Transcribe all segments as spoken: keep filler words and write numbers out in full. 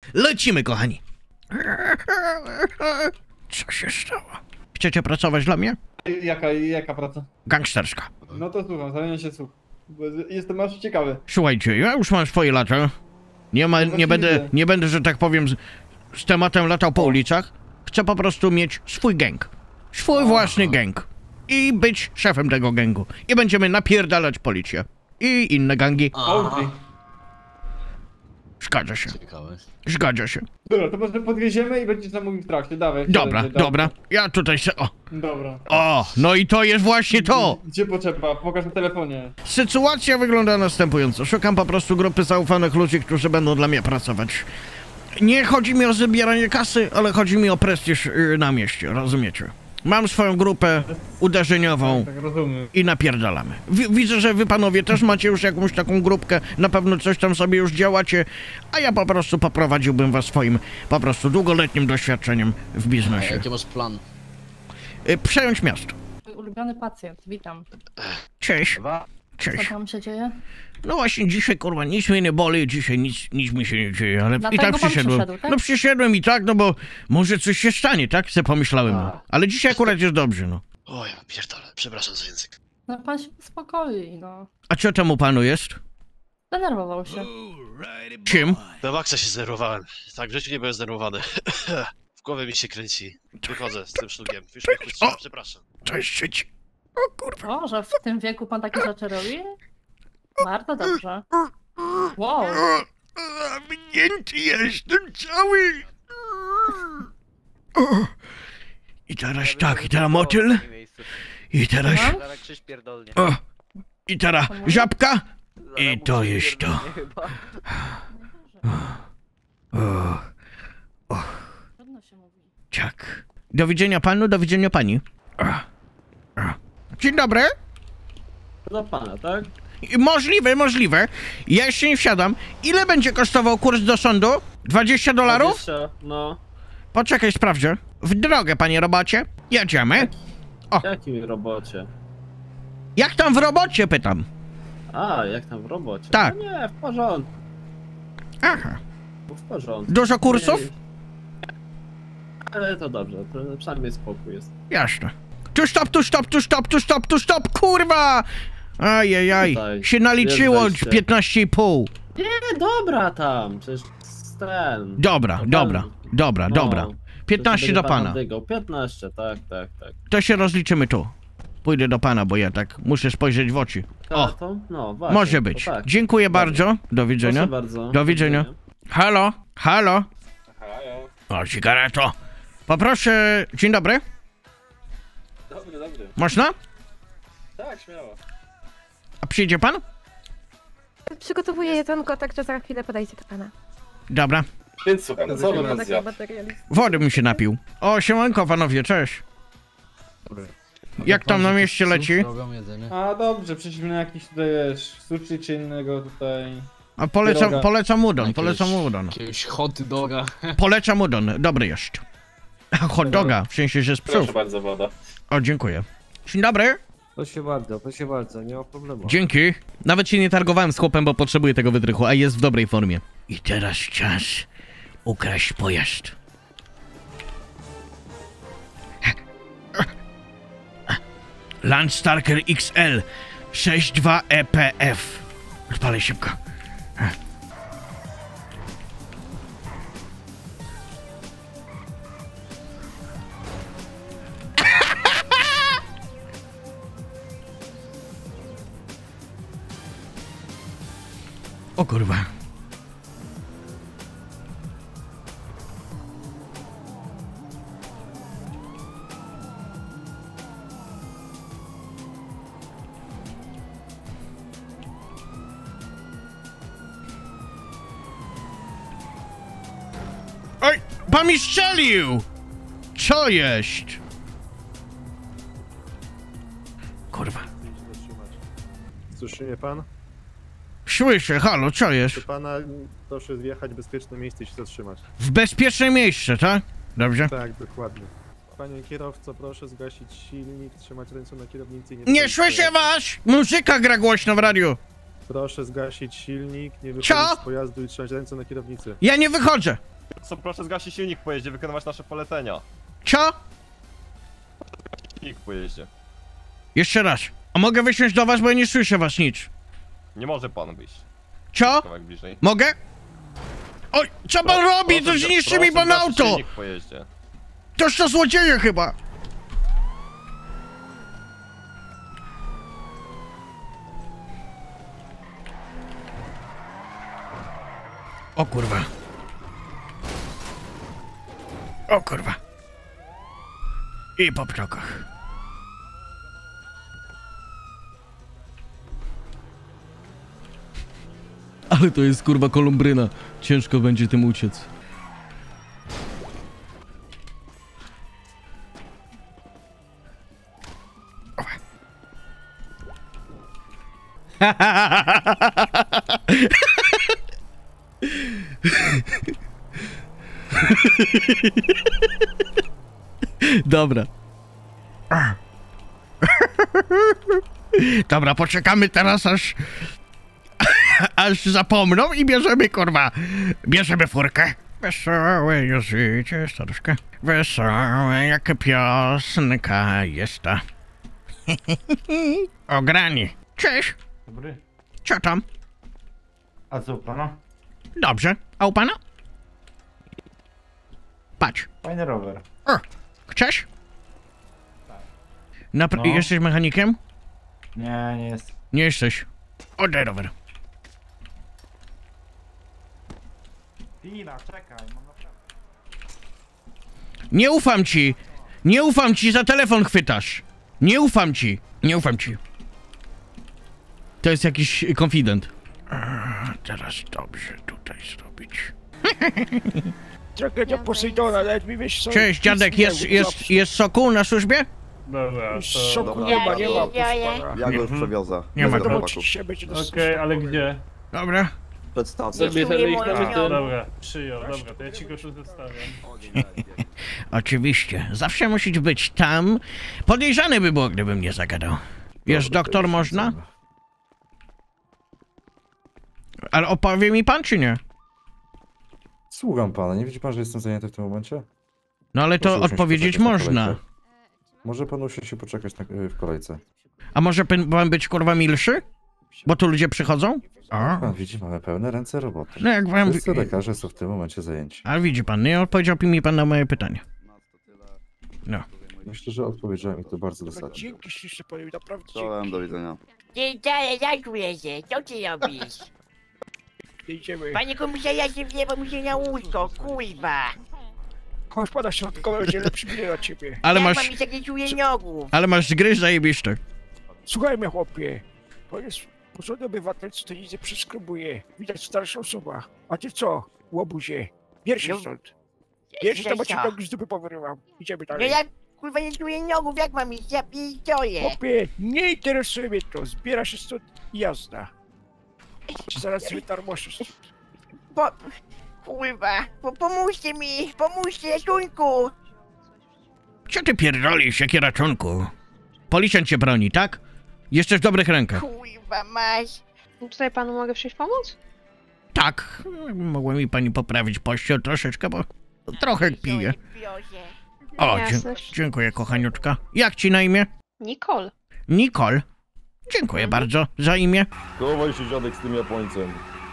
Lecimy, kochani. Co się stało? Chcecie pracować dla mnie? Jaka, jaka praca? Gangsterska. No to słucham, zamieniam się słuch. Bo jestem aż ciekawy. Słuchajcie, ja już mam swoje lata. Nie ma, nie będę, nie będę, że tak powiem, z, z tematem latał po ulicach. Chcę po prostu mieć swój gang. Swój własny gang. I być szefem tego gangu. I będziemy napierdalać policję. I inne gangi. Okej. Zgadza się. Ciekawe. Zgadza się. Dobra, to może podwieziemy i będziesz nam mówił w trakcie, dawaj. Dobra, wsiadaj, dobra. Ja tutaj se... O, Dobra. o, no i to jest właśnie to. Gdzie potrzeba? Pokaż na telefonie. Sytuacja wygląda następująco. Szukam po prostu grupy zaufanych ludzi, którzy będą dla mnie pracować. Nie chodzi mi o zabieranie kasy, ale chodzi mi o prestiż y, na mieście, rozumiecie? Mam swoją grupę uderzeniową Tak, rozumiem. i napierdalamy. W, widzę, że wy panowie też macie już jakąś taką grupkę, na pewno coś tam sobie już działacie, a ja po prostu poprowadziłbym was swoim po prostu długoletnim doświadczeniem w A biznesie. jaki masz plan? Y, przejąć miasto. Mój ulubiony pacjent, witam. Cześć. Co Cześć. tam się dzieje? No właśnie dzisiaj, kurwa, nic mnie nie boli, dzisiaj nic, nic mi się nie dzieje, ale Dlatego i tak pan przyszedłem. przyszedł, tak? No przyszedłem i tak, no bo może coś się stanie, tak? Se pomyślałem, no. Ale dzisiaj akurat jest dobrze, no. Oj, pierdolę, przepraszam za język. No pan się uspokoi, no. A co temu panu jest? Denerwował się. Czym? Do maksa się zdenerwowałem. Tak, w życiu nie byłem zdenerwowany. W głowie mi się kręci. Wychodzę z tym szlukiem. Już mnie puściłem, przepraszam. Cześć, cześć. O kurwa. O, że w tym wieku pan takie rzeczy robi? Bardzo dobrze. Wow. Winięty jestem cały. O. I teraz tak, i teraz motyl. I teraz... O. I teraz żabka. I to jest to. O. O. Trudno się mówi. Tak. Do widzenia panu, do widzenia pani. O. O. Dzień dobry. Do pana, tak? Możliwe, możliwe. Ja jeszcze nie wsiadam. Ile będzie kosztował kurs do sądu? dwadzieścia dolarów? dwadzieścia, no. Poczekaj, sprawdzę. W drogę, panie robocie. Jedziemy. W jakim robocie? Jak tam w robocie, pytam. A, jak tam w robocie? Tak. No nie, w porządku, Aha. w porządku. Dużo kursów? Nie, ale to dobrze, to przynajmniej spokój jest. Jasne. Tu stop, tu stop, tu stop, tu stop, tu stop, kurwa! Ajajaj, Tutaj się naliczyło jest wejście. piętnaście i pół. Nie, dobra tam, przecież ten... Dobra, No dobra, pan- dobra, no, dobra. to piętnaście sobie do pan pana. odygał. piętnaście, tak, tak, tak. To się rozliczymy tu. Pójdę do pana, bo ja tak muszę spojrzeć w oczy. O, O, to? No, właśnie, może to być. tak. Dziękuję bardzo. Do widzenia. Proszę bardzo. Do widzenia. Halo, halo. O, cigareto. Poproszę, dzień dobry. Dobry, dobry. Można? Tak, śmiało. A przyjdzie pan? Przygotowuję jedzonko, także za chwilę podejdzie do pana. Dobra. Więc słuchaj, co by nas zjadł? Wody mi się napił. O, siemanko panowie, cześć. Jak tam na mieście leci? A dobrze, przyszliśmy na jakiś tutaj, wiesz, sushi czy innego tutaj. A polecam, Droga. polecam udon, Jakiegoś- polecam udon. Jakiegoś hot doga. Polecam udon, dobry jest. A hot doga, w sensie, że z psów. Proszę bardzo, woda. O, dziękuję. Dzień dobry. Proszę bardzo, proszę bardzo, nie ma problemu. Dzięki. Nawet się nie targowałem z chłopem, bo potrzebuję tego wytrychu, a jest w dobrej formie. I teraz czas ukraść pojazd. Landstarker X L sześćdziesiąt dwa E P F. Odpalaj szybko. O kurwa. Oj, pan mi strzelił! Co jest? Kurwa. Słyszy mnie pan? Słyszę, halo, co jest? Czy pana proszę wjechać w bezpieczne miejsce i się zatrzymać? W bezpieczne miejsce, tak? Dobrze. Tak, dokładnie. Panie kierowco, proszę zgasić silnik, trzymać ręce na kierownicy i nie... Nie wychodzić z słyszę pojazdu. was! Muzyka gra głośno w radiu. Proszę zgasić silnik, nie wychodzić Co? z pojazdu i trzymać ręce na kierownicy. Ja nie wychodzę. Co, proszę zgasić silnik w pojeździe, wykonywać nasze polecenia. Co? Silnik w pojeździe. Jeszcze raz. A mogę wysiąść do was, bo ja nie słyszę was nic. Nie może pan wyjść. Co? Kawałek bliżej. Mogę? Oj, co pan robi? To Proszę- zniszczy proszę mi pan zgasić auto! silnik w pojeździe. Toż to złodzieje chyba! O kurwa. O kurwa. I po ptokach. Ale to jest kurwa kolumbryna. Ciężko będzie tym uciec. Dobra. Dobra, poczekamy teraz aż... aż zapomną i bierzemy, kurwa, bierzemy furkę. Wesołe jest życie, staruszka. Wesołe jak piosenka jest ta. O grani. Cześć. Dobry. Co tam? A co u pana? Dobrze. A u pana? Patrz. Fajny rower. O, chcesz? Napr- No. Jesteś mechanikiem? Nie, nie jest. Nie jesteś. Oddaj rower. Chwila, czekaj, mam naprawdę. Nie ufam ci. Nie ufam ci, za telefon chwytasz. Nie ufam ci. Nie ufam ci. To jest jakiś konfident. A, teraz dobrze tutaj zrobić. Tragedia Posejdona, nawet mi wiesz co... Cześć, dziadek, jest, jest, jest soku na służbie? Dobra, to... Soku nie ma, nie ma, proszę pana. Ja go już przewiozę. Nie ma do go. chłopaków. Dzisiaj będzie Okej, dostępny. ale gdzie? Dobra. Przed stacją. Dobra, przyjął, dobra, to ja ci go tu zostawiam. Oczywiście. Zawsze musisz być tam. Podejrzane by było, gdybym nie zagadał. Wiesz, doktor, można? Ale opowie mi pan, czy nie? Słucham pana, nie widzi pan, że jestem zajęty w tym momencie? No ale to Proszę usiąść odpowiedzieć poczekać na można. kolejce. Może pan usiąść się poczekać na, w kolejce. A może pan, pan być kurwa milszy? Bo tu ludzie przychodzą? A, Pan widzi, mamy pełne ręce roboty. no jak wam... Wszyscy lekarze są w tym momencie zajęci. Ale widzi pan, nie odpowiedział mi pan na moje pytanie. No. Myślę, że odpowiedziałem i to bardzo dosadnie. Dzięki ślicznie panu, naprawdę Czołem, do widzenia. Ty dalej, jak się? Co ty robisz? Idziemy. Panie komisarzu, ja się wiewa mu się na łóżko, kurwa. Chodź pana środkowe, będzie lepszy bilet dla ciebie. Ale Jak masz... mam mi takie czuje nogów? Ale masz gryź zajebiste. Słuchaj mnie chłopie, to jest porządny obywatel, co to nic nie przeskrobuje. Widać starsza osoba. A ty co, łobuzie? Bierz No. stąd. Bierz, to Że bo ci co? nogi z dupy powyrywam. Idziemy No dalej. ja kurwa nie czuję nogów, jak mam iść? Ja pistoję. Chłopie, nie interesuje mnie to. Zbiera się stąd i jazda. Czy zaraz wytarmoszysz? Po... Kurwa, po, pomóżcie mi, pomóżcie, ratunku. Co ty pierdolisz, jakie raczunku? Policjant cię broni, tak? Jesteś w dobrych rękach. Kurwa, masz. Tutaj panu mogę przyjść pomóc? Tak. Mogła mi pani poprawić pościel troszeczkę, bo trochę piję. O, dzie dziękuję, kochaniuczka. Jak ci na imię? Nicole. Nicole. Dziękuję bardzo za imię. Chowaj się, dziadek, z tym Japońcem.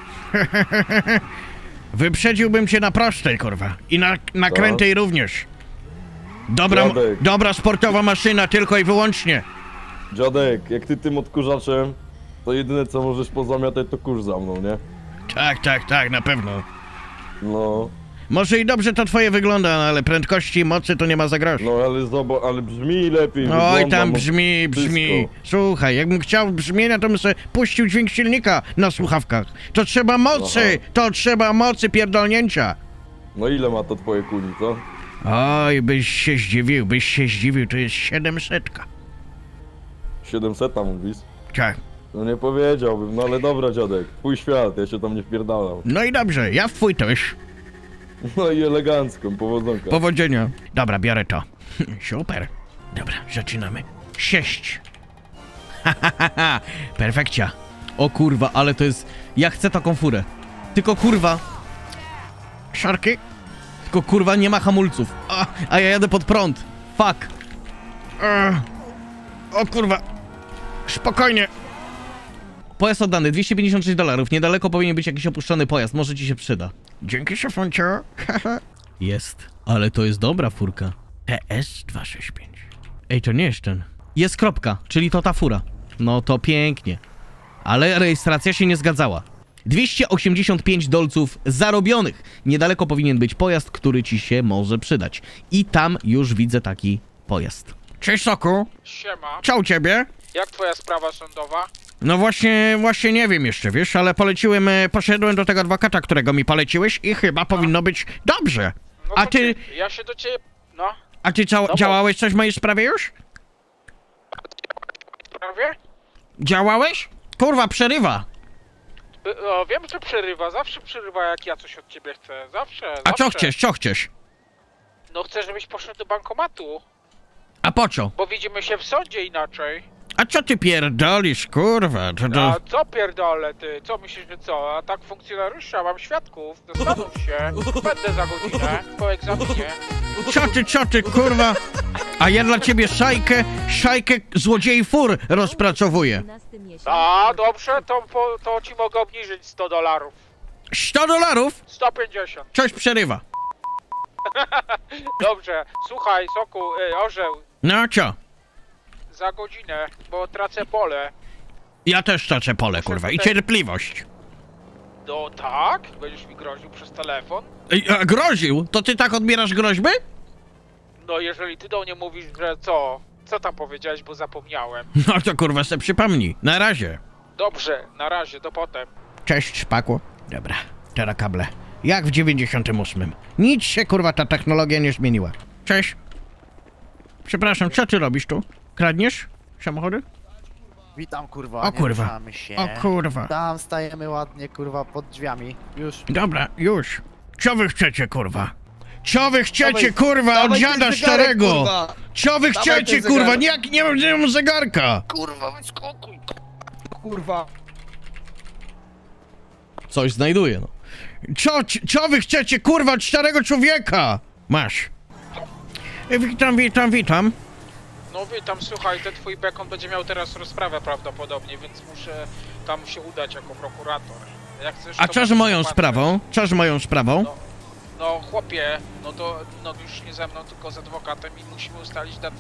Wyprzedziłbym cię na prostej, kurwa. I na, na krętej również. Dobra, Dziadek. dobra sportowa maszyna, tylko i wyłącznie. Dziadek, jak ty tym odkurzaczem, to jedyne co możesz pozamiatać to kurz za mną, nie? Tak, tak, tak, na pewno. No, Może i dobrze to twoje wygląda, no, ale prędkości i mocy to nie ma za grosz. no ale zobacz, ale brzmi lepiej. Oj, wygląda, tam no, brzmi, brzmi. wszystko. Słuchaj, jakbym chciał brzmienia, to bym sobie puścił dźwięk silnika na słuchawkach. To trzeba mocy, Aha. to trzeba mocy pierdolnięcia. No ile ma to twoje kuli, co? Oj, byś się zdziwił, byś się zdziwił, to jest siedemsetka. siedemset mówisz? Tak. No nie powiedziałbym, no ale dobra, dziadek, twój świat, ja się tam nie wpierdalam. No i dobrze, ja w twój też. No i elegancką, powodzonka. Powodzenia. Dobra, biorę to. Super. Dobra, zaczynamy. Sześć. Ha, ha, ha, ha. Perfekcja. O kurwa, ale to jest... Ja chcę taką furę. Tylko kurwa. Szarki? Tylko kurwa nie ma hamulców. A, a ja jadę pod prąd. Fuck. Ech. O kurwa. Spokojnie. Pojazd oddany, dwieście pięćdziesiąt sześć dolarów. Niedaleko powinien być jakiś opuszczony pojazd, może ci się przyda. Dzięki, szefuncio. Jest, ale to jest dobra furka. T S dwieście sześćdziesiąt pięć. Ej, to nie jest ten. Jest kropka, czyli to ta fura. No to pięknie. Ale rejestracja się nie zgadzała. dwieście osiemdziesiąt pięć dolców zarobionych. Niedaleko powinien być pojazd, który ci się może przydać. I tam już widzę taki pojazd. Cześć, Soku. Siema. Co u ciebie? Jak twoja sprawa sądowa? No właśnie, właśnie nie wiem jeszcze, wiesz, ale poleciłem, e, poszedłem do tego adwokata, którego mi poleciłeś i chyba powinno być dobrze. No A to ty, ci- Ja się do ciebie... No. a ty cza- bo- działałeś coś w mojej sprawie już? Prawie? Działałeś? Kurwa, przerywa. Y, O, wiem, że przerywa. Zawsze przerywa, jak ja coś od ciebie chcę. Zawsze, A co zawsze. chcesz, co chcesz? No chcę, żebyś poszedł do bankomatu. A po co? Bo widzimy się w sądzie inaczej. A co ty pierdolisz, kurwa, to to... A co pierdolę ty? Co myślisz, że co? A tak funkcjonariusza, mam świadków. Zastanów się. Będę za godzinę po egzaminie. Co ty, co ty, kurwa? A ja dla ciebie szajkę, szajkę złodziei fur rozpracowuję. A, dobrze, to, po, to ci mogę obniżyć sto dolarów. sto dolarów? sto pięćdziesiąt. Coś przerywa. Dobrze, słuchaj, Soku, y, orzeł, No co? za godzinę, bo tracę pole. Ja też tracę pole, kurwa, i cierpliwość. No tak? Będziesz mi groził przez telefon? Ej, a groził? To ty tak odbierasz groźby? No jeżeli ty do mnie mówisz, że co? Co tam powiedziałeś, bo zapomniałem. No to kurwa se przypomnij. Na razie. Dobrze, na razie, to potem. Cześć, szpaku. Dobra, teraz kable. Jak w dziewięćdziesiątym ósmym. Nic się, kurwa, ta technologia nie zmieniła. Cześć. Przepraszam, co ty robisz tu? Kradniesz samochody? Witam, kurwa. O nie kurwa. ruszamy się. O kurwa. Tam stajemy ładnie, kurwa, pod drzwiami. Już. Dobra, już. Co wy chcecie, kurwa? Co wy chcecie, Dawaj- kurwa, od dawaj ten dziada zegarek, starego? kurwa. Co wy Dawaj chcecie, ten kurwa? zegarek. Nie, jak nie mam, nie mam zegarka. Kurwa, wyskokuj. Kurwa. Coś znajduję, no. Co, co wy chcecie, kurwa, od starego człowieka? Masz. E, Witam, witam, witam. No witam, słuchaj, ten twój bekon będzie miał teraz rozprawę prawdopodobnie, więc muszę tam się udać jako prokurator. Jak chcesz, A to co z możesz moją zobaczyć. sprawą? Co z moją sprawą? No, no chłopie, no to no już nie ze mną, tylko z adwokatem i musimy ustalić datę.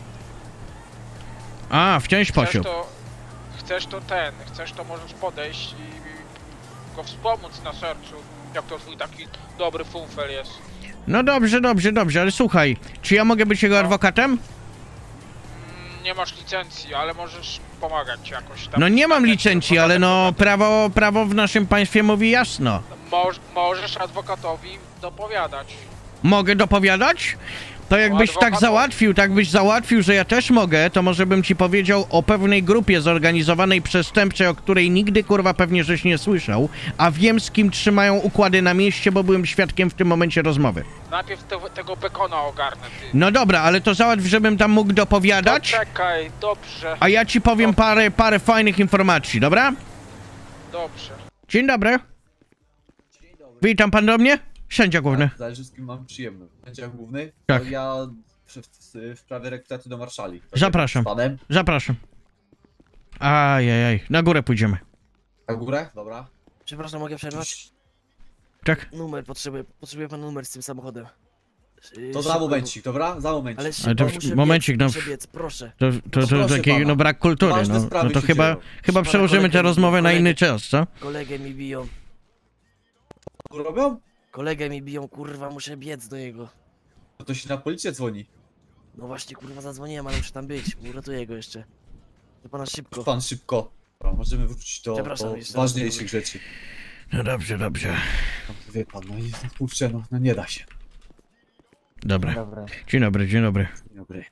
A, w ten Chcesz sposób. to, chcesz to ten, chcesz to możesz podejść i go wspomóc na sercu, jak to twój taki dobry funfel jest. No dobrze, dobrze, dobrze, ale słuchaj, czy ja mogę być jego adwokatem? Mm, Nie masz licencji, ale możesz pomagać jakoś tam. No nie mam licencji, ale no prawo, prawo w naszym państwie mówi jasno. Moż, możesz adwokatowi dopowiadać. Mogę dopowiadać? To jakbyś tak adwokat- załatwił, tak byś załatwił, że ja też mogę, to może bym ci powiedział o pewnej grupie zorganizowanej przestępczej, o której nigdy kurwa pewnie żeś nie słyszał, a wiem z kim trzymają układy na mieście, bo byłem świadkiem w tym momencie rozmowy. Najpierw te, tego bekona ogarnę, ty. No dobra, ale to załatw, żebym tam mógł dopowiadać, Czekaj, dobrze, a ja ci powiem parę, parę fajnych informacji, dobra? dobrze. Dzień dobry. Witam pan do mnie? Sędzia główny. Zależy z kim mam przyjemność. Sędzia główny? Tak. To ja w, w, w sprawie rekrutacji do marszali. To Zapraszam. Z panem? Zapraszam. Ajajaj, na górę pójdziemy. Na górę? Dobra. Przepraszam, mogę przerwać? Tak? Numer, potrzebuję, potrzebuję pan numer z tym samochodem. Yy, To za szybko, momencik, dobra? Za momencik. Ale Ale szybko, to muszę momencik, biec, no. muszę biec, proszę. To, to, to, Proszę taki pana. no brak kultury, Ważne no, sprawy no to się chyba, dzieją. chyba Pana przełożymy kolegę tę mi- rozmowę na kolegę- inny czas, co? Kolegę mi biją. Co robią? Kolegę mi biją, kurwa, muszę biec do niego. No to się na policję dzwoni. No właśnie, kurwa, zadzwoniłem, ale muszę tam być. Uratuję go jeszcze. To pana szybko. Pan szybko. Dobra, możemy wrócić do, Przepraszam, do jeszcze raz ważniejszych mówię. rzeczy. No dobrze, dobrze. No, wie pan, no i kurczę, no, no nie da się. Dobra. Dzień dobry, dzień dobry. Dzień dobry.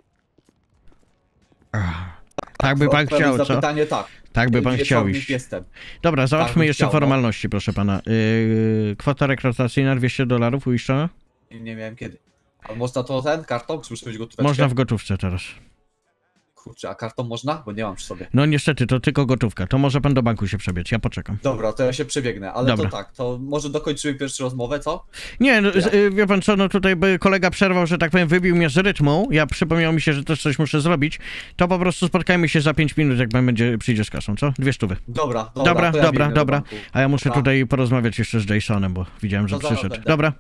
Ach, tak by pan Odpowiem chciał, na co? pytanie tak. Tak by pan chciał Wieczornik iść. jestem. Dobra, załatwmy bym jeszcze chciał, no. formalności, proszę pana. Yy, kwota rekrutacyjna dwieście dolarów uiszczona? Nie, nie miałem kiedy. A można to ten kartą, czy muszę mieć gotóweczkę? Można w gotówce teraz. Kurczę, a kartą można? Bo nie mam przy sobie. No niestety, to tylko gotówka. To może pan do banku się przebiec, ja poczekam. Dobra, to ja się przebiegnę, ale Dobra. to tak, to może dokończymy pierwszą rozmowę, co? Nie, no, z- y, wie pan co, no tutaj by kolega przerwał, że tak powiem, wybił mnie z rytmu. Ja przypomniało mi się, że też coś muszę zrobić. To po prostu spotkajmy się za pięć minut, jak pan będzie, przyjdzie z kasą, co? Dwie stówy. Dobra, dobra, Dobra, to ja dobra, biegnę do dobra. banku. A ja muszę Dobra. tutaj porozmawiać jeszcze z Jasonem, bo widziałem, że To zaraz przyszedł. będę. Dobra.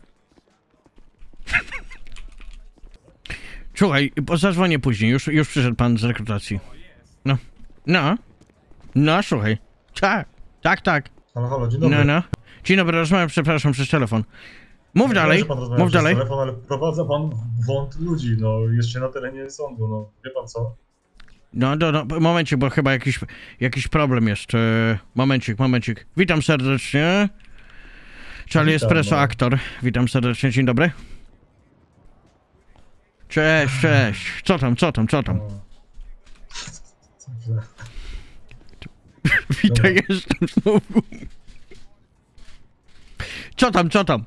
Słuchaj, bo zadzwonię później, już, już przyszedł pan z rekrutacji. No, no, no, słuchaj. Tak, tak, tak. Halo, halo, dzień dobry. No, no. Dzień dobry, rozmawiam, przepraszam, przez telefon. Mów Ja dalej, wiem, że pan rozmawia mów przez dalej. telefon, ale wprowadza pan w błąd ludzi, no, jeszcze na terenie sądu, no, wie pan co? No, no, no, momencik, bo chyba jakiś, jakiś problem jest. E, momencik, momencik. Witam serdecznie. Charlie Witam, Espresso, no. aktor. Witam serdecznie, dzień dobry. Cześć, cześć. Co tam, co tam, co tam? Witaj, jestem znowu. Co tam, co tam?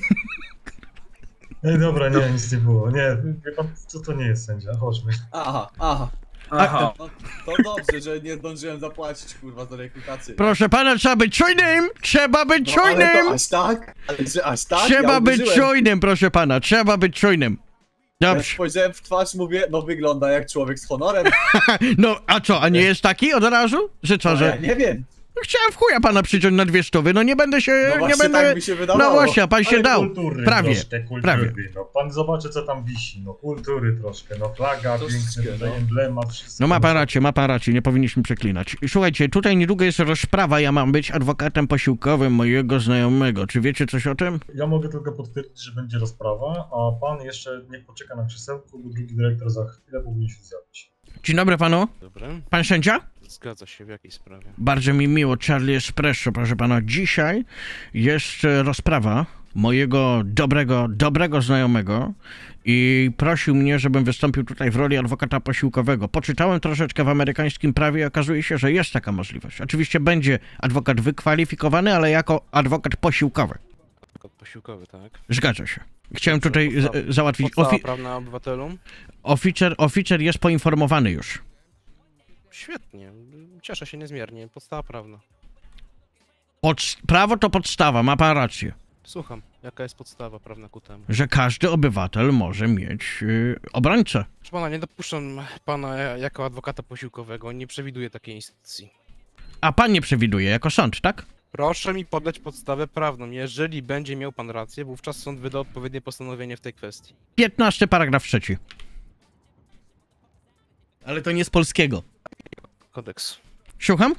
Ej, dobra, nie, nic nie było, nie, wie pan, co to nie jest sędzia, chodźmy. Aha, aha. Aha. No, to dobrze, że nie zdążyłem zapłacić, kurwa, za rekrutację. Proszę pana, trzeba być czujnym! Trzeba być No, ale czujnym! to aż tak? Ale że aż tak? Trzeba Ja być uwierzyłem. czujnym, proszę pana, trzeba być czujnym. Ja Dobrze. spojrzałem w twarz, mówię, no wygląda jak człowiek z honorem. No, a co, a nie jest taki od razu? Że co, No, że... ja nie wiem. Chciałem w chuja pana przyciąć na dwie stówy, no nie będę się, No nie właśnie będę... tak mi się wydawało. No właśnie, a pan się Ale dał. kultury Prawie, troszkę, kultury, prawie. no, pan zobaczy, co tam wisi, no, kultury troszkę, no, flaga, Troszeczkę, piękny tutaj no. emblemat, wszystko. No ma pan rację, ma pan rację, nie powinniśmy przeklinać. Słuchajcie, tutaj niedługo jest rozprawa, ja mam być adwokatem posiłkowym mojego znajomego. Czy wiecie coś o tym? Ja mogę tylko potwierdzić, że będzie rozprawa, a pan jeszcze niech poczeka na krzesełku, bo drugi dyrektor za chwilę powinien się zjawić. Dzień dobry panu. Dobry. Pan sędzia? Zgadza się, w jakiej sprawie? Bardzo mi miło, Charlie Espresso, proszę pana. Dzisiaj jest e, rozprawa mojego dobrego, dobrego znajomego i prosił mnie, żebym wystąpił tutaj w roli adwokata posiłkowego. Poczytałem troszeczkę w amerykańskim prawie i okazuje się, że jest taka możliwość. Oczywiście będzie adwokat wykwalifikowany, ale jako adwokat posiłkowy. Adwokat posiłkowy, tak? Zgadza się. Chciałem tutaj Podstawa- z, załatwić... Podstawa Ofi prawna obywatelom? oficer, oficer jest poinformowany już. Świetnie, cieszę się niezmiernie. Podstawa prawna. Pod, prawo to podstawa, ma pan rację. Słucham, jaka jest podstawa prawna ku temu? Że każdy obywatel może mieć yy, obrońcę. Proszę pana, nie dopuszczam pana jako adwokata posiłkowego, nie przewiduję takiej instytucji. A pan nie przewiduje jako sąd, tak? Proszę mi podać podstawę prawną. Jeżeli będzie miał pan rację, wówczas sąd wyda odpowiednie postanowienie w tej kwestii. piętnasty paragraf trzeci. Ale to nie z polskiego. Kodeks. Słucham?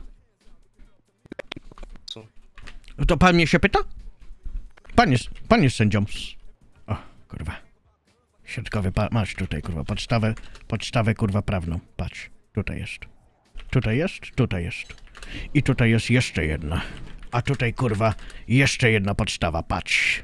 Co? To pan mnie się pyta? Pan jest, pan jest sędzią. O, kurwa. Środkowy, pa masz tutaj, kurwa, podstawę, podstawę, kurwa, prawną. Patrz, tutaj jest. Tutaj jest, tutaj jest. I tutaj jest jeszcze jedna. A tutaj, kurwa, jeszcze jedna podstawa, patrz.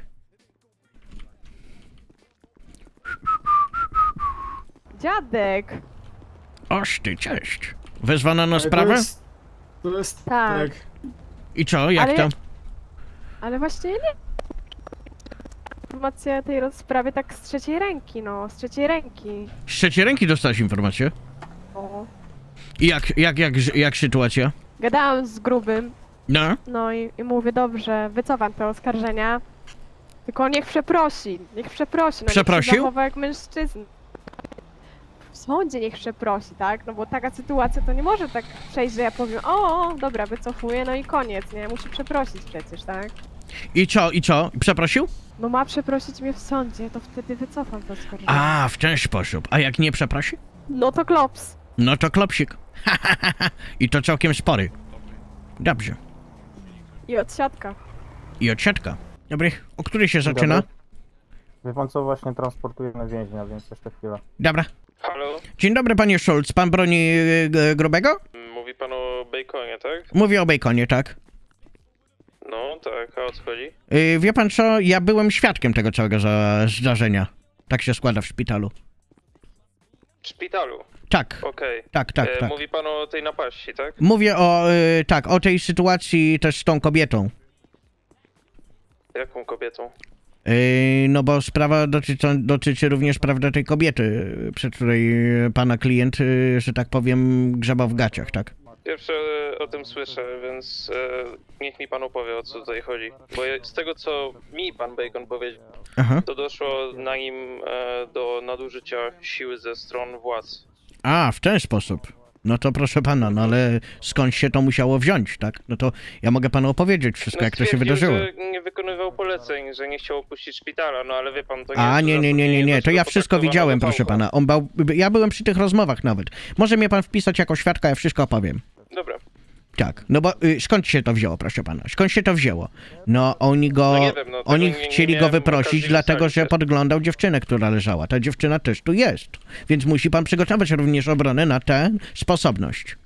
Dziadek! Oż ty, cześć. Wezwana na Ale to sprawę? jest- To jest Tak. I co, jak Ale- tam? Ale właśnie nie. Informacja tej rozprawy tak z trzeciej ręki, no, z trzeciej ręki. Z trzeciej ręki dostałeś informację? O. I jak, jak, jak, jak sytuacja? Gadałam z grubym, No? no i, i mówię, dobrze, wycofam te oskarżenia. Tylko niech przeprosi, niech przeprosi, no niech Przeprosił? się zachowa jak mężczyzna. W sądzie niech przeprosi, tak? No bo taka sytuacja to nie może tak przejść, że ja powiem, o, o dobra, wycofuję, no i koniec, nie? Musi przeprosić przecież, tak? I co, i co? Przeprosił? No ma przeprosić mnie w sądzie, to wtedy wycofam to oskarżenie. A, w ten sposób. A jak nie przeprosi? No to klops. No to klopsik. I to całkiem spory. Dobrze. I odsiadka. I odsiadka. Dobry, o której się zaczyna? Dobry. Wie pan co, właśnie transportujemy więźnia, więc jeszcze chwilę. Dobra. Halo? Dzień dobry, panie Schulz. Pan broni e, grubego? Mówi pan o Baconie, tak? Mówię o Baconie, tak. No, tak, a o co chodzi? Yy, wie pan co, ja byłem świadkiem tego całego za zdarzenia. Tak się składa w szpitalu. W szpitalu? Tak. Okej. Tak, tak, E, tak. Mówi pan o tej napaści, tak? Mówię o, y, tak, o tej sytuacji też z tą kobietą. Jaką kobietą? Yy, no bo sprawa dotyczy, dotyczy również, prawda, tej kobiety, przed której pana klient, yy, że tak powiem, grzebał w gaciach, tak? Pierwsze o tym słyszę, więc e, niech mi pan opowie, o co tutaj chodzi. Bo ja, z tego, co mi pan Bacon powiedział, Aha. to doszło na nim e, do nadużycia siły ze stron władz. A, w ten sposób. No to proszę pana, no ale skąd się to musiało wziąć, tak? No to ja mogę panu opowiedzieć wszystko, No, jak to się stwierdził, wydarzyło. że nie wykonywał poleceń, że nie chciał opuścić szpitala, no ale wie pan, to nie A, jest nie, nie, nie, nie, nie, to ja wszystko widziałem, proszę pana. On bał, ja byłem przy tych rozmowach nawet. Może mnie pan wpisać jako świadka, ja wszystko opowiem. Dobra. Tak, no bo y, skąd się to wzięło, proszę pana? Skąd się to wzięło? No oni go, No nie wiem, no, oni tego nie- nie chcieli go miałem wyprosić, okazji dlatego ustalić że jeszcze. podglądał dziewczynę, która leżała. Ta dziewczyna też tu jest, więc musi pan przygotować również obronę na tę sposobność.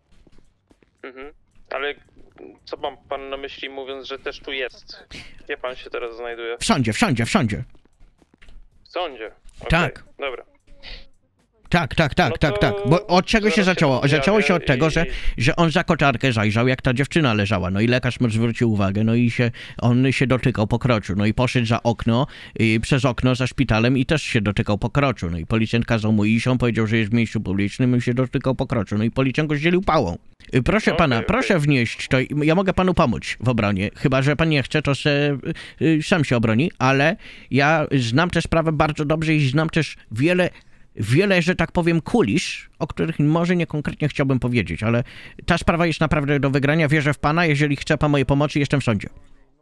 Mhm. Ale co ma pan na myśli, mówiąc, że też tu jest? Gdzie pan się teraz znajduje? W sądzie, w sądzie, w sądzie. W sądzie? Okej, Tak. Dobra. Tak, tak, tak, No tak, to tak. Bo od czego się zaraz się zaczęło? Zaczęło się od zjawię tego, i- że, że on za koczarkę zajrzał, jak ta dziewczyna leżała. No i lekarz mu zwrócił uwagę, no i się, on się dotykał pokroczu. No i poszedł za okno, i przez okno za szpitalem i też się dotykał pokroczu. No i policjant kazał mu iść, on powiedział, że jest w miejscu publicznym i się dotykał pokroczu. No i policjant go zdzielił pałą. Y, Proszę Okej, pana, okej. proszę wnieść to, ja mogę panu pomóc w obronie. Chyba że pan nie chce, to se, y, y, sam się obroni, ale ja znam tę sprawę bardzo dobrze i znam też wiele wiele, że tak powiem, kulisz, o których może nie konkretnie chciałbym powiedzieć, ale ta sprawa jest naprawdę do wygrania. Wierzę w pana, jeżeli chce pan mojej pomocy, jestem w sądzie.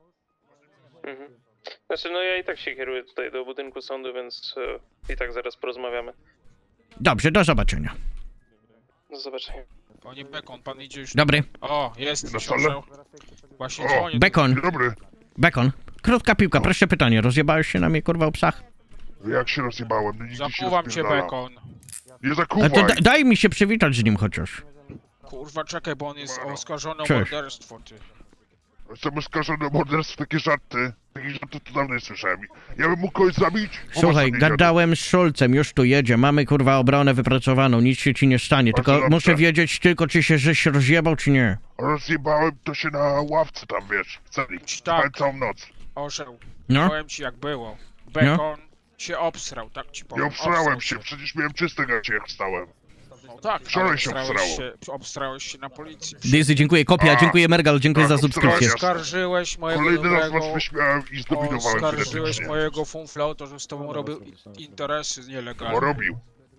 Mhm. Znaczy, no ja i tak się kieruję tutaj do budynku sądu, więc e, i tak zaraz porozmawiamy. Dobrze, do zobaczenia. Do zobaczenia. Panie Bekon, pan idzie już... Dobry. O, jest, Na książę. Właśnie O, dzwonię. Bekon. Dobry. Bekon. Krótka piłka, proszę pytanie. Rozjebałeś się na mnie, kurwa, o psach? Jak się rozjebałem? No, nigdy się Zakuwam cię, rozpierdala. Bekon. Nie A zakuwaj. to da, daj mi się przywitać z nim chociaż. Kurwa, czekaj, bo on jest oskarżony o Cześć. morderstwo, ty. Jestem oskarżony o morderstwo, takie żarty. Takie żarty to dawno nie słyszałem. Ja bym mógł kogoś zabić? Słuchaj, Popatrz na mnie, gadałem z Szulcem, już tu jedzie, mamy kurwa obronę wypracowaną, nic się ci nie stanie, tylko dobrze. muszę wiedzieć tylko, czy się żeś rozjebał, czy nie. Rozjebałem to się na ławce tam, wiesz, w celi. Spałem całą noc. Orzeł, No. powiem ci jak było. Bekon się obsrał, tak ci powiem. Nie obsrałem Obsrał się, przecież miałem czyste gacie jak wstałem. No tak, Wczoraj ale się obstrałeś obsrało. się, obstrałeś się na policji. Daisy, dziękuję, kopia, A, dziękuję Mergal, dziękuję tak, za subskrypcję. Oskarżyłeś mojego Kolejny raz dobrego... was wyśmiałem i zdominowałem Oskarżyłeś genetycznie. mojego funfla o to, że z tobą robił interesy nielegalne. Bo robił.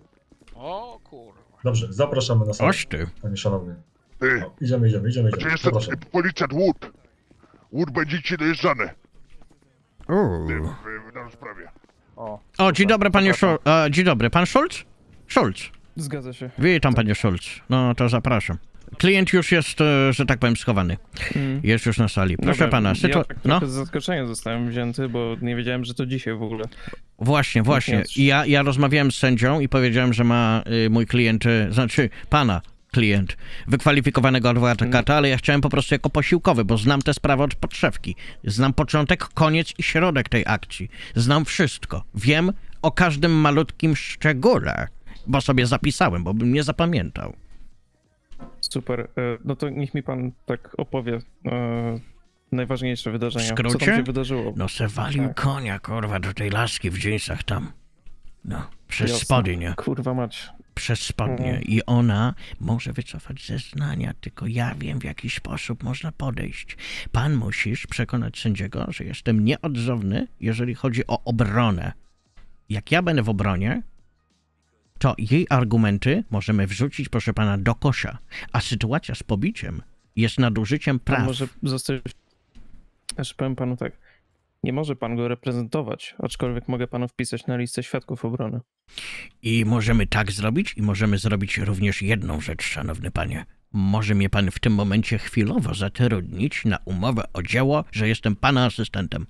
O kurwa. Dobrze, zapraszamy na salę. Oś ty. Panie szanowny. Ty. No, idziemy, idziemy, idziemy, Gdzie idziemy. jest ten Zapraszam. y, policjant Wood? Wood będzie ci dojeżdżany. Uuu. Ty, w, w, na rozprawie. O, O, dzień dobry, panie Szulc. A, dzień dobry, pan Szulc? Szulc. zgadza się. Witam, panie Szulc. No, to zapraszam. Klient już jest, e, że tak powiem, schowany. Mm. Jest już na sali. Proszę Dobra, pana, ja sytuacja... tak No, trochę z zaskoczenia zostałem wzięty, bo nie wiedziałem, że to dzisiaj w ogóle. właśnie, właśnie. I ja, ja rozmawiałem z sędzią i powiedziałem, że ma y, mój klient, y, znaczy pana klient, wykwalifikowanego adwokata, ale ja chciałem po prostu jako posiłkowy, bo znam tę sprawę od podszewki. Znam początek, koniec i środek tej akcji. Znam wszystko. Wiem o każdym malutkim szczególe, bo sobie zapisałem, bo bym nie zapamiętał. Super. e, No to niech mi pan tak opowie e, najważniejsze W wydarzenia. Co skrócie? tam się wydarzyło? No se walił Tak. konia, kurwa, do tej laski w dżinsach tam. No, przez Jasne. spodnie. Kurwa mać. Przez spodnie. Mhm. I ona może wycofać zeznania, tylko ja wiem, w jaki sposób można podejść. Pan musisz przekonać sędziego, że jestem nieodzowny, jeżeli chodzi o obronę. Jak ja będę w obronie, to jej argumenty możemy wrzucić, proszę pana, do kosza. A sytuacja z pobiciem jest nadużyciem Pan praw. może zostać... Jeszcze powiem panu tak. Nie może pan go reprezentować, aczkolwiek mogę panu wpisać na listę świadków obrony. I możemy tak zrobić i możemy zrobić również jedną rzecz, szanowny panie. Może mnie pan w tym momencie chwilowo zatrudnić na umowę o dzieło, że jestem pana asystentem.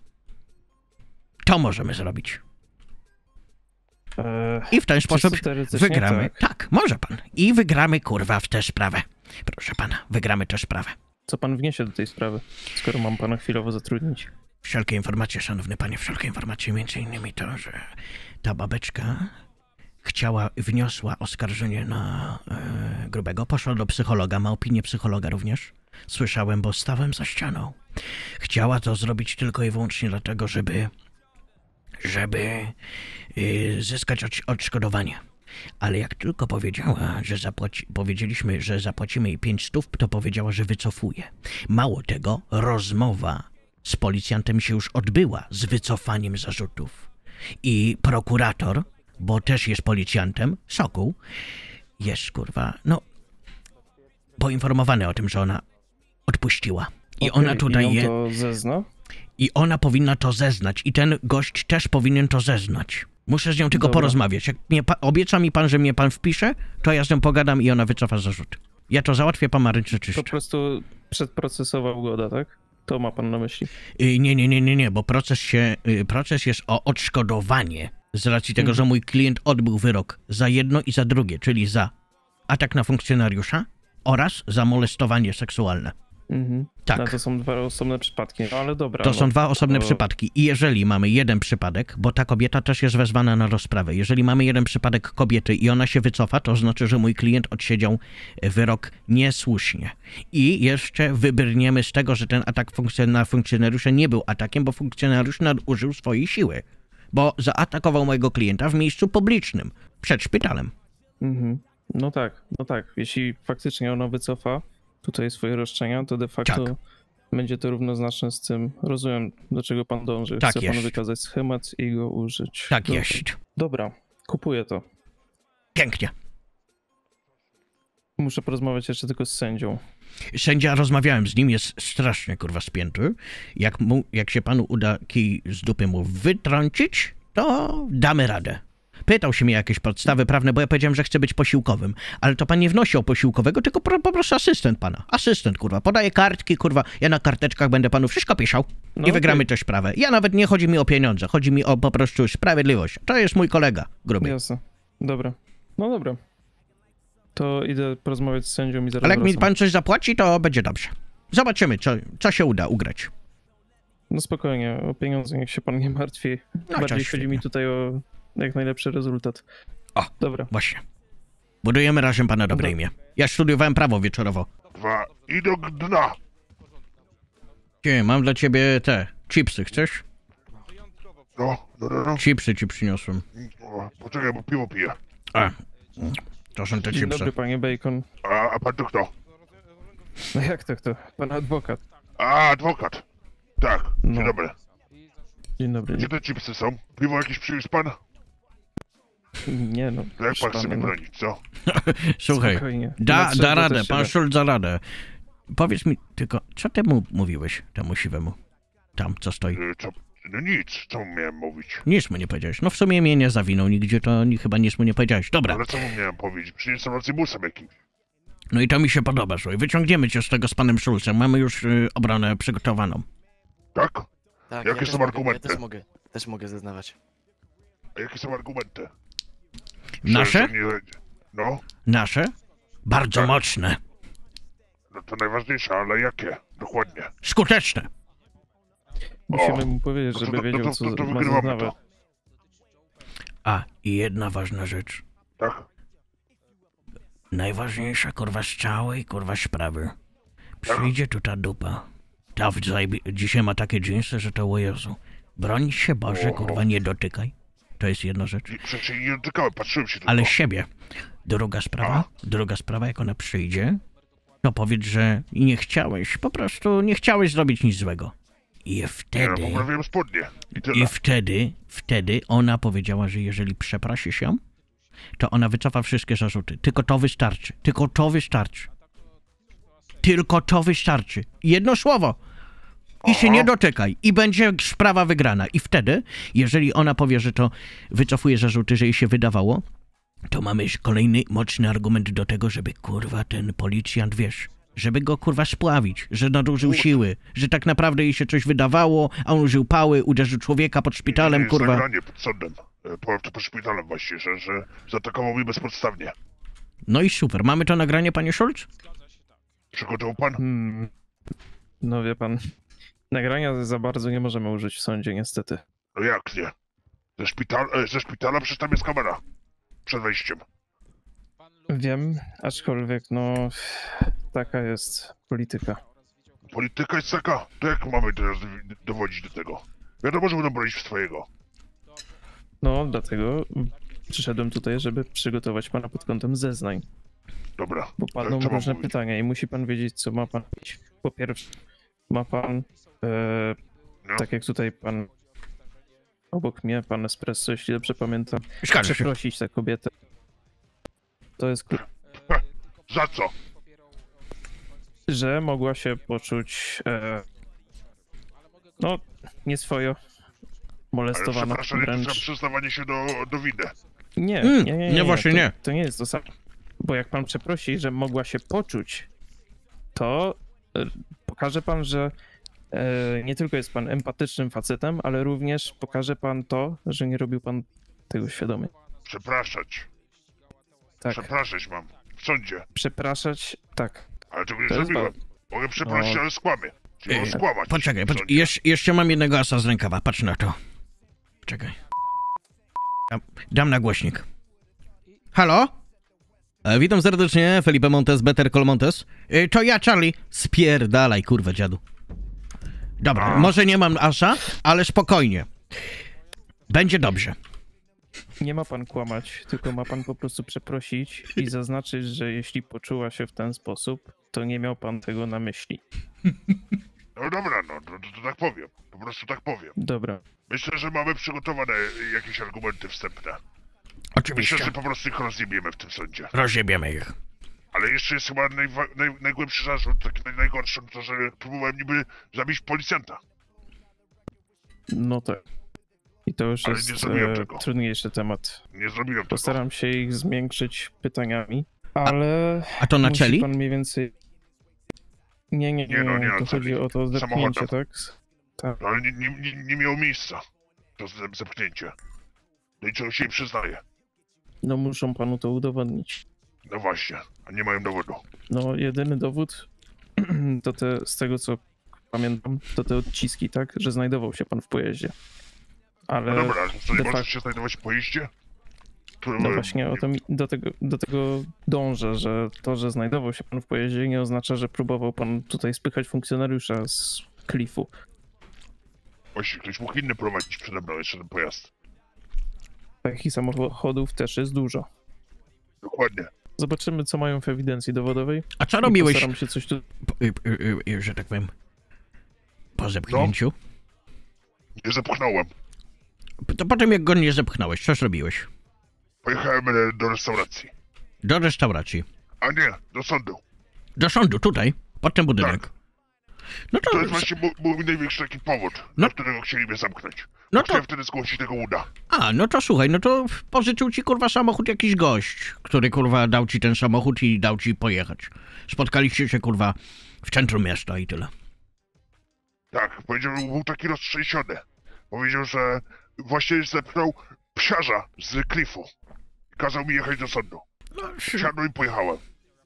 To możemy zrobić. Eee, I w ten sposób czysto teoretycznie wygramy. tak. Tak, może pan. I wygramy, kurwa, w tę sprawę. Proszę pana, wygramy tę sprawę. Co pan wniesie do tej sprawy, skoro mam pana chwilowo zatrudnić? Wszelkie informacje, szanowny panie, wszelkie informacje, między innymi to, że ta babeczka chciała, wniosła oskarżenie na e, Grubego, poszła do psychologa, ma opinię psychologa również. Słyszałem, bo stałem za ścianą. Chciała to zrobić tylko i wyłącznie dlatego, żeby żeby y, zyskać odsz- odszkodowanie. Ale jak tylko powiedziała, że zapłaci, powiedzieliśmy, że zapłacimy jej pięć stów, to powiedziała, że wycofuje. Mało tego, rozmowa z policjantem się już odbyła z wycofaniem zarzutów. I prokurator, bo też jest policjantem, Sokół, jest, kurwa, no, poinformowany o tym, że ona odpuściła. I Okej, ona tutaj i on je... to zezna? I ona powinna to zeznać. I ten gość też powinien to zeznać. Muszę z nią tylko Dobra. porozmawiać. Jak mnie pa... obieca mi pan, że mnie pan wpisze, to ja z nią pogadam i ona wycofa zarzut. Ja to załatwię, pan ma ręce czyste. Po prostu przedprocesowa ugoda, tak? To ma pan na myśli. Y, nie, nie, nie, nie, nie, bo proces się, y, proces jest o odszkodowanie z racji tego, Mhm. że mój klient odbył wyrok za jedno i za drugie, czyli za atak na funkcjonariusza oraz za molestowanie seksualne. Mhm. Tak. No, to są dwa osobne przypadki, no ale dobra. To no, są dwa osobne to... przypadki. I jeżeli mamy jeden przypadek, bo ta kobieta też jest wezwana na rozprawę, jeżeli mamy jeden przypadek kobiety i ona się wycofa, to znaczy, że mój klient odsiedział wyrok niesłusznie. I jeszcze wybrniemy z tego, że ten atak funkcjon- na funkcjonariusza nie był atakiem, bo funkcjonariusz nadużył swojej siły. Bo zaatakował mojego klienta w miejscu publicznym, przed szpitalem. Mhm. No tak, no tak. Jeśli faktycznie ona wycofa tutaj swoje roszczenia, to de facto Tak. będzie to równoznaczne z tym. Rozumiem, do czego pan dąży. Tak Chce pan jest. wykazać schemat i go użyć. Tak Dobrze. jest. Dobra, kupuję to. Pięknie. Muszę porozmawiać jeszcze tylko z sędzią. Sędzia, rozmawiałem z nim, jest strasznie, kurwa, spięty. Jak, mu, jak się panu uda kij z dupy mu wytrącić, to damy radę. Pytał się mnie jakieś podstawy prawne, bo ja powiedziałem, że chcę być posiłkowym. Ale to pan nie wnosi o posiłkowego, tylko po, po prostu asystent pana. Asystent, kurwa. Podaje kartki, kurwa. Ja na karteczkach będę panu wszystko pisał. No I wygramy okej. tę sprawę. Ja nawet nie chodzi mi o pieniądze, chodzi mi o po prostu sprawiedliwość. To jest mój kolega, gruby. Jasne. Dobra. No dobra. To idę porozmawiać z sędzią i zaraz Ale jak mi wracam. pan coś zapłaci, to będzie dobrze. Zobaczymy, co, co się uda ugrać. No spokojnie, o pieniądze niech się pan nie martwi. No, Bardziej to chodzi mi tutaj o jak najlepszy rezultat. O, dobra. Właśnie. Budujemy razem pana dobre Dobra. imię. Ja studiowałem prawo wieczorowo. Dwa i do dna. Cie, mam dla ciebie te chipsy, chcesz? No, no, no, no. Chipsy ci przyniosłem. O, poczekaj, bo piwo piję. A, to są te Dzień chipsy. dobry, panie Bacon. A, a pan to kto? No jak to kto? Pan adwokat. A, adwokat. Tak, dzień No. dobry. Dzień dobry. Gdzie te chipsy są? Piwo jakieś przyniósł pan? Nie no. To jak pan proszę chce mnie pana, no. bronić, co? Słuchaj, Spokojnie. da, Nie da trzeba radę, też pan siebie. Schulz da radę. Powiedz mi tylko, co ty mu mówiłeś, temu siwemu? Tam, co stoi. Y, Co? No nic, co mu miałem mówić? Nic mu nie powiedziałeś. No w sumie mnie nie zawinął nigdzie, to ni- chyba nic mu nie powiedziałeś. Dobra, Ale co mu miałem powiedzieć? Przecież jestem racjebusem jakimś. no i to mi się podoba, słuchaj. Wyciągniemy cię z tego z panem Schulzem. Mamy już y, obronę przygotowaną. Tak? Tak, Jakie ja są też argumenty? Mogę, ja też mogę, też mogę zeznawać. A jakie są argumenty? Nasze? Że- że nie- No, Nasze? Bardzo Tak. mocne. no to najważniejsze, ale jakie? Dokładnie. Skuteczne. Musimy mu powiedzieć, No to- żeby to- wiedział, to- co to- to ma wygrywamy zeznawać. to. A, i jedna ważna rzecz. Tak? Najważniejsza, kurwa, z całej, kurwa, sprawy. Przyjdzie tu ta dupa. Ta w zajebie- dzisiaj ma takie dżinsy, że to o Jezu. Broń się Boże, Oho. kurwa, nie dotykaj. To jest jedna rzecz. I Przecież nie dotykałem, patrzyłem się tylko. Ale siebie. Druga sprawa, druga sprawa, jak ona przyjdzie, to powiedz, że nie chciałeś, po prostu nie chciałeś zrobić nic złego. I Nie, no, wtedy, poprawiłem spodnie. I tyle. i wtedy, wtedy ona powiedziała, że jeżeli przeprosisz ją, to ona wycofa wszystkie zarzuty. Tylko to wystarczy. Tylko to wystarczy. Tylko to wystarczy. Jedno słowo. I się nie dotykaj. I będzie sprawa wygrana. I wtedy, jeżeli ona powie, że to wycofuje zarzuty, że jej się wydawało, to mamy kolejny mocny argument do tego, żeby kurwa ten policjant, wiesz, żeby go kurwa spławić, że nadużył siły, że tak naprawdę jej się coś wydawało, a on użył pały, uderzył człowieka pod szpitalem, jest kurwa. nagranie pod sądem. E, Po, pod szpitalem właśnie, że, że zaatakował mnie bezpodstawnie. No i super. Mamy to nagranie, panie Schulz? Przygotował pan? Hmm. No wie pan, nagrania za bardzo nie możemy użyć w sądzie, niestety. No jak nie? Ze, szpital, e, ze szpitala przecież tam jest kamera. Przed wejściem. Wiem, aczkolwiek no, taka jest polityka. Polityka jest taka, to jak mamy teraz d- dowodzić do tego? Wiadomo, że będą bronić swojego. No, dlatego przyszedłem tutaj, żeby przygotować pana pod kątem zeznań. Dobra. Bo padną co mam różne mówić? pytania i musi pan wiedzieć, co ma pan robić. Po pierwsze, ma pan, e, No. tak jak tutaj pan obok mnie, pan Espresso, jeśli dobrze pamiętam, Zgadza się. przeprosić tę kobietę. To jest klucz. Za co? Że mogła się poczuć, e, no, nieswojo, molestowana Przepraszam, to wręcz. za przyznawanie się do, do winy. Nie, Mm, nie, nie, nie, nie, właśnie to, nie. To nie jest to samo. Bo jak pan przeprosi, że mogła się poczuć, to e, pokaże pan, że e, nie tylko jest pan empatycznym facetem, ale również pokaże pan to, że nie robił pan tego świadomie. Przepraszać. Tak. Przepraszać mam. W sądzie. Przepraszać, tak. Ale tego nie To jest zrobiłem. ważne. Mogę przeprosić, No. ale skłamię. Czyli Ej, skłamać. Poczekaj, w poczekaj. sądzie. Jesz, jeszcze mam jednego asa z rękawa, patrz na to. Czekaj. Dam, dam na głośnik. Halo? E, witam serdecznie, Felipe Montes, Better Call Montes. E, to ja, Charlie. Spierdalaj, kurwa, dziadu. Dobra, może nie mam asa, ale spokojnie. Będzie dobrze. Nie ma pan kłamać, tylko ma pan po prostu przeprosić i zaznaczyć, że jeśli poczuła się w ten sposób, to nie miał pan tego na myśli. No dobra, no, to, to, to tak powiem. Po prostu tak powiem. Dobra. Myślę, że mamy przygotowane jakieś argumenty wstępne. Oczywiście. Myślę, że po prostu ich rozjebiemy w tym sądzie. Rozjebiemy ich. Ale jeszcze jest chyba najwa- naj, najgłębszy zarzut, taki naj, najgorszy, to że próbowałem niby zabić policjanta. No tak. I to już Ale jest nie zrobiłem e, tego. trudniejszy temat. Nie zrobiłem tego. Postaram się ich zmiękczyć pytaniami, ale... A to na musi czeli? pan mniej więcej... Nie, nie, nie, Nie, no, nie na to celi. chodzi o to zepchnięcie, Samochodem. tak? Tak. No, ale nie, nie, nie, nie miało miejsca to zep- zepchnięcie. No i czego się jej przyznaje. No muszą panu to udowodnić. No właśnie, a nie mają dowodu. No jedyny dowód to te, z tego co pamiętam, to te odciski, tak? Że znajdował się pan w pojeździe. Ale No dobra, ale co, nie de może facto- się znajdować w pojeździe? To, No e, właśnie o to mi, do, tego, do tego dążę, że to, że znajdował się pan w pojeździe, nie oznacza, że próbował pan tutaj spychać funkcjonariusza z klifu. Właśnie, ktoś mógł inny prowadzić przede mną jeszcze ten pojazd. Takich samochodów też jest dużo. Dokładnie. Zobaczymy, co mają w ewidencji dowodowej. A co I robiłeś? Postaram się coś tu... Po- y, y, y, że tak powiem. Po zepchnięciu? Nie zepchnąłem. To potem jak go nie zepchnąłeś, coś robiłeś? Pojechałem e, do restauracji. Do restauracji. A nie, do sądu. Do sądu, tutaj, pod ten budynek. No to... To jest właśnie był, był mi największy taki powód, No. dla którego chcieli mnie zamknąć. No No to- to... wtedy zgłosić tego uda. A, no to słuchaj, no to pożyczył ci kurwa samochód jakiś gość, który kurwa dał ci ten samochód i dał ci pojechać. Spotkaliście się kurwa w centrum miasta i tyle. Tak, powiedział, że był taki roztrzęsiony. Powiedział, że właśnie zepchnął psiarza z klifu. I kazał mi jechać do sądu. Siadłem i pojechałem.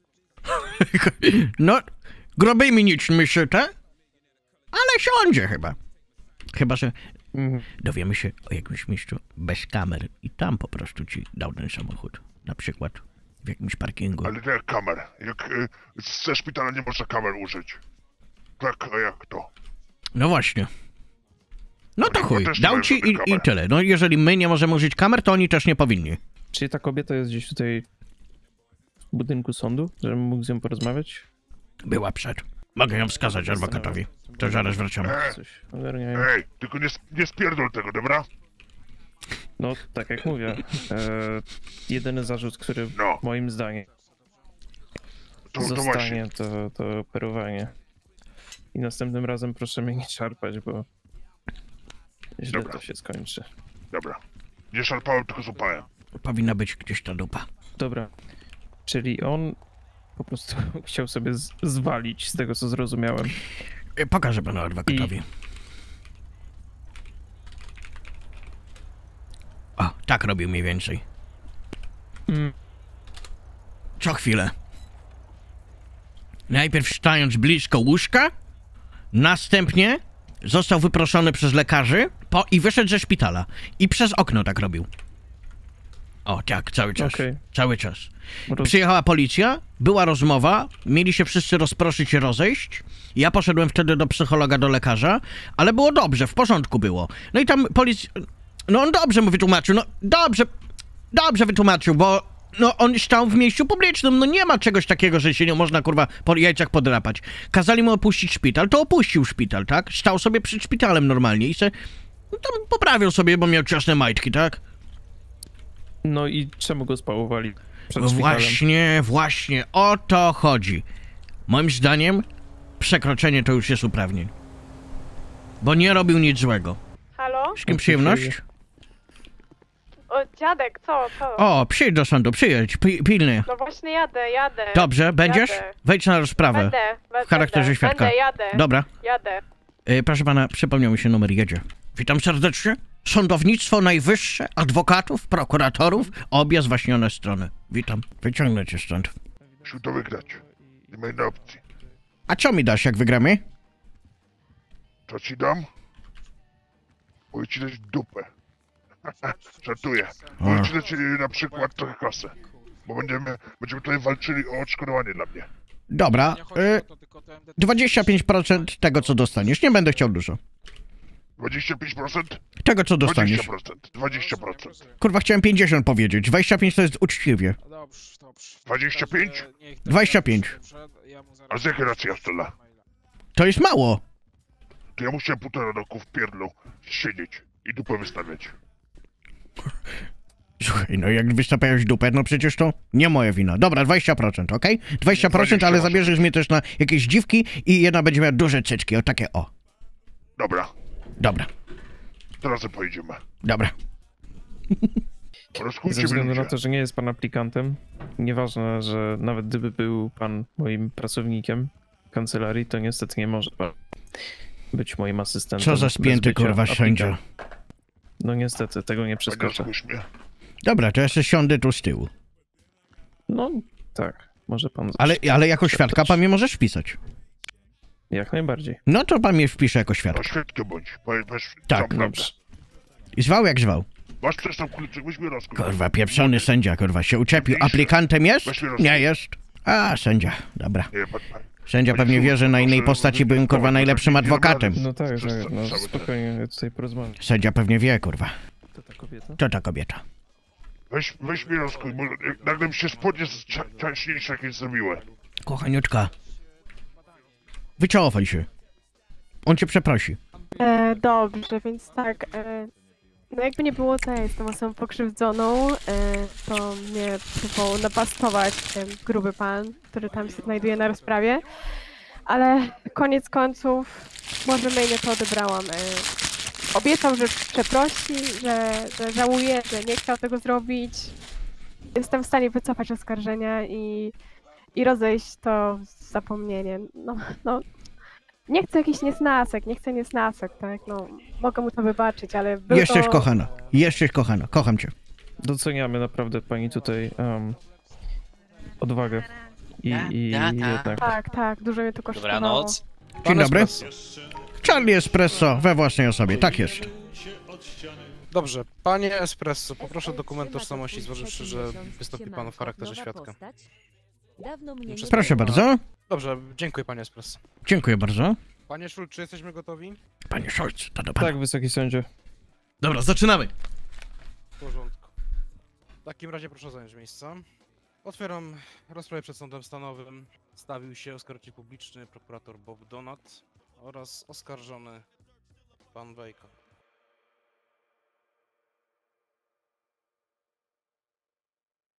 No, grubymi nićmi szyte, ale siądzie chyba. Chyba, że dowiemy się o jakimś miejscu bez kamer i tam po prostu ci dał ten samochód. Na przykład w jakimś parkingu. Ale nie jak kamer. Jak y, ze szpitala nie można kamer użyć. Tak, a jak to? No właśnie. No to Chyba chuj, też nie dał mają ci żadnych i, i kamer. tyle. No jeżeli my nie możemy użyć kamer, to oni też nie powinni. Czy ta kobieta jest gdzieś tutaj w budynku sądu, żebym mógł z nią porozmawiać? Była przed. Mogę ją wskazać adwokatowi. To zaraz wracamy. E, Coś ogarniają. ej, tylko nie, nie spierdol tego, dobra? No, tak jak mówię, e, jedyny zarzut, który No. moim zdaniem To, to zostanie, właśnie. to, to operowanie. I następnym razem proszę mnie nie szarpać, bo źle Dobra. to się skończy. Dobra. Nie szarpałem, tylko złapałem. Powinna być gdzieś ta dupa. Dobra, czyli on po prostu chciał sobie z- zwalić, z tego co zrozumiałem. E, Pokażę panu adwokatowi. O, tak robił mniej więcej. Mm. Co chwilę. Najpierw stając blisko łóżka, następnie został wyproszony przez lekarzy po, i wyszedł ze szpitala. I przez okno tak robił. O, tak, cały czas. Okej. Cały czas. Roz- Przyjechała policja, była rozmowa, mieli się wszyscy rozproszyć i rozejść. Ja poszedłem wtedy do psychologa, do lekarza, ale było dobrze, w porządku było. No i tam policja... no on dobrze mu wytłumaczył, no dobrze, dobrze wytłumaczył, bo no on stał w miejscu publicznym, no nie ma czegoś takiego, że się nie można, kurwa, po jajcach podrapać. Kazali mu opuścić szpital, to opuścił szpital, tak? Stał sobie przed szpitalem normalnie i se no, tam poprawił sobie, bo miał ciasne majtki, tak? No i czemu go spałowali przed No szpitalem? właśnie, właśnie, o to chodzi. Moim zdaniem przekroczenie to już jest uprawnień. Bo nie robił nic złego. Halo? Z kim przyjemność? O, dziadek, co, co? O, przyjdź do sądu, przyjedź, pi pilny. No właśnie jadę, jadę. Dobrze, będziesz? Jadę. Wejdź na rozprawę. Będę, be- W charakterze będę, świadka. Będę, jadę. Dobra. Jadę. Y, proszę pana, przypomniał mi się numer, jedzie. Witam serdecznie. Sądownictwo najwyższe, adwokatów, prokuratorów, obie zwaśnione strony. Witam. Wyciągnę cię stąd. Musimy to wygrać. Nie ma innej opcji. A co mi dasz, jak wygramy? Co ci dam? Mogę ci dać dupę. Żartuję. Mogę ci dać e, na przykład trochę kasę. Bo będziemy, będziemy tutaj walczyli o odszkodowanie dla mnie. Dobra, y, dwadzieścia pięć procent tego, co dostaniesz. Nie będę chciał dużo. dwadzieścia pięć procent? Tego, co dostaniesz. dwadzieścia procent. dwadzieścia procent. Kurwa, chciałem pięćdziesiąt powiedzieć. dwadzieścia pięć to jest uczciwie. dwadzieścia pięć? dwadzieścia pięć. A z jakiej racji ja wcale? To jest mało. To ja musiałem półtora roku w pierdlu siedzieć i dupę wystawiać. Słuchaj, no jak wystawiałeś dupę, no przecież to nie moja wina. Dobra, dwadzieścia procent, okej? Okay? dwadzieścia procent, ale zabierzesz mnie też na jakieś dziwki i jedna będzie miała duże cyczki, o takie o. Dobra. Dobra. Teraz pojedziemy. Dobra. Ze względu na to, że nie jest pan aplikantem, nieważne, że nawet gdyby był pan moim pracownikiem kancelarii, to niestety nie może pan być moim asystentem. Co za spięty, kurwa, sędzia. No niestety, tego nie przeskoczę. Dobra, to ja się siądę tu z tyłu. No, tak, może pan... Ale, ale jako świadka pan mnie możesz wpisać. Jak najbardziej. No to pan mnie wpisze jako świadka. No świadkiem bądź. Weź, Tak, dobrze. I zwał jak zwał. Masz też tam kluczyk, weź mi rozkuj. Kurwa, pieprzony sędzia, kurwa, się uczepił. Aplikantem jest? Nie jest. A, sędzia, dobra. Nie, pan, pan. Sędzia pewnie wie, że na innej postaci byłem, kurwa, najlepszym adwokatem. No tak, tak, no spokojnie, ja tutaj porozmawiam. Sędzia pewnie wie, kurwa. To ta kobieta? To ta kobieta. Weź, weź mi rozkuj, bo jak nagle mi się spodnie ciaśniejsze jakieś zrobiły. Kochaniutka. Wycofaj się. On cię przeprosi. E, dobrze, więc tak, e, no jakby nie było, to ja jestem osobą pokrzywdzoną, e, to mnie próbował napastować ten gruby pan, który tam się znajduje na rozprawie, ale koniec końców może mnie to odebrałam. E, obiecał, że przeprosi, że, że żałuje, że nie chciał tego zrobić. Jestem w stanie wycofać oskarżenia i, i rozejść to w zapomnienie. No, no. Nie chcę jakichś niesnasek, nie chcę niesnasek, tak, no, mogę mu to wybaczyć, ale był Jesteś to... kochana, jesteś kochana, kocham cię. Doceniamy naprawdę pani tutaj um, odwagę i, i jednak... Tak, tak, dużo mnie to kosztowało. Dobranoc. Dzień dobry. Charlie Espresso we własnej osobie, tak jest. Dobrze, panie Espresso, poproszę dokument tożsamości, zważywszy, że wystąpi pan w charakterze świadka. Proszę bardzo. Dobrze, dziękuję panie Espresso. Dziękuję bardzo. Panie Szulc, czy jesteśmy gotowi? Panie Szulc, to do pana. Tak, wysoki sędzio. Dobra, zaczynamy. W porządku. W takim razie proszę zająć miejsca. Otwieram rozprawę przed sądem stanowym. Stawił się oskarżyciel publiczny, prokurator Bob Donat oraz oskarżony pan Bacon.